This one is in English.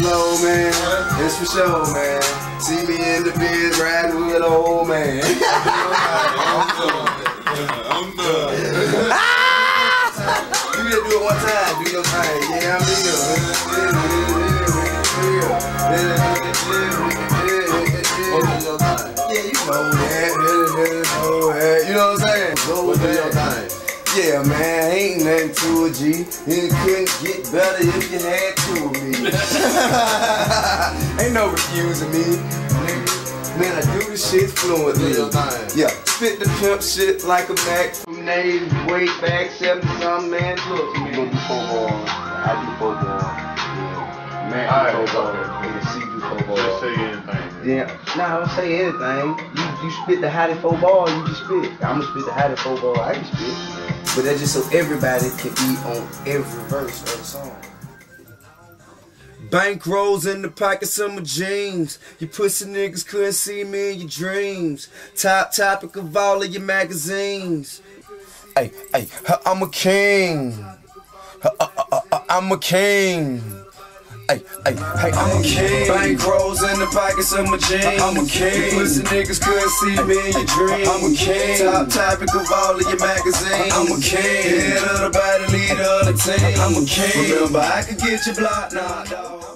flow, man. It's for sure, man. See me in the biz riding with an old man. I'm done. You gotta do it one time. Do your thing. Yeah, I'm here. Yeah, you know that. You know what I'm saying? Go with your thing. Yeah, man, ain't nothing to a G. It couldn't get better if you had to me. Ain't no refusing me, nigga. Man, I do this shit fluently. Yeah, spit the pimp shit like a Mac from Navy, way back 70-something, man. Look, we gonna do 4 ball. I do 4 ball. Yeah, man, I do 4 ball. And C do 4 ball. Just say anything. Yeah, nah, I don't say anything. You spit the hottest 4 ball, you just spit. I'ma spit the hottest 4 ball, I can spit. But that's just so everybody can be on every verse of the song. Bank rolls in the pockets of my jeans. You pussy niggas couldn't see me in your dreams. Top topic of all of your magazines. Hey, I'm a king. I'm a king. Hey, I'm a king. Bank rolls in the pockets of my jeans. I'm a king. You pussy niggas couldn't see me in your dreams. I'm a king. Top topic of all of your magazines. I'm a king. Head of the body, leader of the team. I'm a king. Remember, I could get your block knocked off.